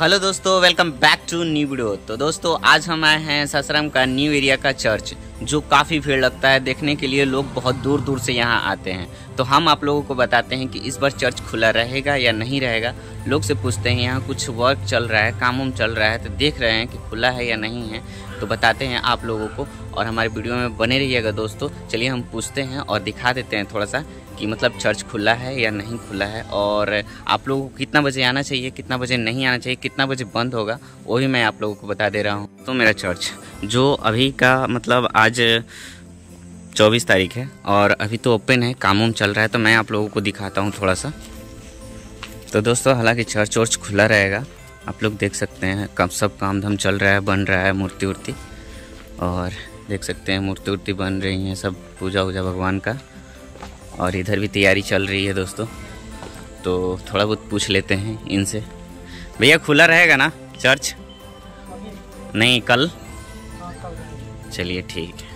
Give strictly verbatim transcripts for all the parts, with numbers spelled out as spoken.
Hello दोस्तों, welcome back to new video. तो दोस्तों आज हम आए हैं सासाराम का न्यू एरिया का चर्च, जो काफ़ी भीड़ लगता है देखने के लिए। लोग बहुत दूर दूर से यहाँ आते हैं। तो हम आप लोगों को बताते हैं कि इस बार चर्च खुला रहेगा या नहीं रहेगा। लोग से पूछते हैं, यहाँ कुछ वर्क चल रहा है, काम उम चल रहा है, तो देख रहे हैं कि खुला है या नहीं है, तो बताते हैं आप लोगों को। और हमारे वीडियो में बने रहिएगा दोस्तों। चलिए हम पूछते हैं और दिखा देते हैं थोड़ा सा कि मतलब चर्च खुला है या नहीं खुला है, और आप लोगों को कितना बजे आना चाहिए, कितना बजे नहीं आना चाहिए, कितना बजे बंद होगा, वो भी मैं आप लोगों को बता दे रहा हूँ। तो मेरा चर्च जो अभी का मतलब आज चौबीस तारीख है और अभी तो ओपन है, काम उम चल रहा है, तो मैं आप लोगों को दिखाता हूँ थोड़ा सा। तो दोस्तों हालांकि चर्च वर्च खुला रहेगा, आप लोग देख सकते हैं कब सब काम धाम चल रहा है, बन रहा है मूर्ति उर्ति, और देख सकते हैं मूर्ति उर्ति बन रही हैं, सब पूजा वूजा भगवान का, और इधर भी तैयारी चल रही है दोस्तों। तो थोड़ा बहुत पूछ लेते हैं इनसे। भैया खुला रहेगा ना चर्च? नहीं, कल? चलिए ठीक है,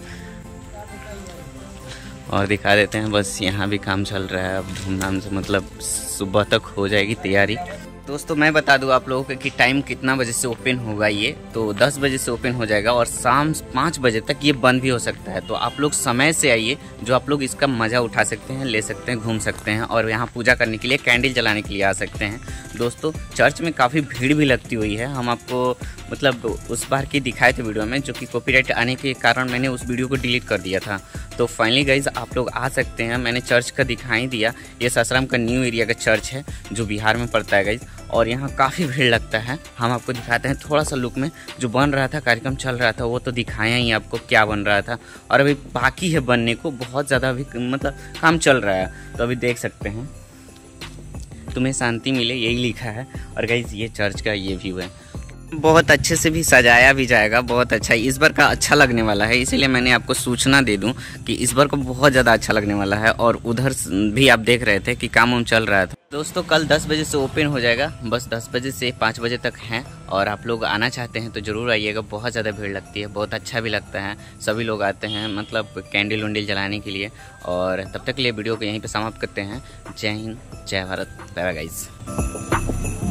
और दिखा देते हैं। बस यहाँ भी काम चल रहा है अब धूमधाम से, मतलब सुबह तक हो जाएगी तैयारी। दोस्तों मैं बता दूं आप लोगों को कि टाइम कितना बजे से ओपन होगा। ये तो दस बजे से ओपन हो जाएगा और शाम पाँच बजे तक ये बंद भी हो सकता है। तो आप लोग समय से आइए, जो आप लोग इसका मज़ा उठा सकते हैं, ले सकते हैं, घूम सकते हैं, और यहाँ पूजा करने के लिए, कैंडल जलाने के लिए आ सकते हैं। दोस्तों चर्च में काफ़ी भीड़ भी लगती हुई है। हम आपको मतलब उस बार की दिखाए थे वीडियो में, जो कि कॉपीराइट आने के कारण मैंने उस वीडियो को डिलीट कर दिया था। तो फाइनली गाइज आप लोग आ सकते हैं। मैंने चर्च का दिखा ही दिया। ये सासाराम का न्यू एरिया का चर्च है जो बिहार में पड़ता है गाइज, और यहाँ काफ़ी भीड़ लगता है। हम आपको दिखाते हैं थोड़ा सा लुक में। जो बन रहा था, कार्यक्रम चल रहा था, वो तो दिखाया ही आपको क्या बन रहा था, और अभी बाकी है बनने को, बहुत ज़्यादा अभी मतलब काम चल रहा है। तो अभी देख सकते हैं, तुम्हें शांति मिले यही लिखा है। और गाइज ये चर्च का ये व्यू है, बहुत अच्छे से भी सजाया भी जाएगा, बहुत अच्छा इस बार का अच्छा लगने वाला है। इसीलिए मैंने आपको सूचना दे दूं कि इस बार को बहुत ज़्यादा अच्छा लगने वाला है। और उधर भी आप देख रहे थे कि काम उम चल रहा था। दोस्तों कल दस बजे से ओपन हो जाएगा, बस दस बजे से पाँच बजे तक हैं, और आप लोग आना चाहते हैं तो ज़रूर आइएगा। बहुत ज़्यादा भीड़ लगती है, बहुत अच्छा भी लगता है, सभी लोग आते हैं मतलब कैंडल उंडल जलाने के लिए। और तब तक के लिए वीडियो को यहीं पर समाप्त करते हैं। जय हिंद, जय भारत, बाय बाय गाइस।